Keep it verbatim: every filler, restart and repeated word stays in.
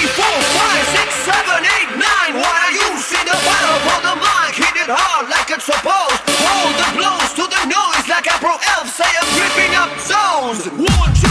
three, four, five, six, seven, eight, nine. What are you? See the battle for the mic, hit it hard like it's supposed. Hold the blows to the noise like a pro elf, say I'm gripping up zones. One, two.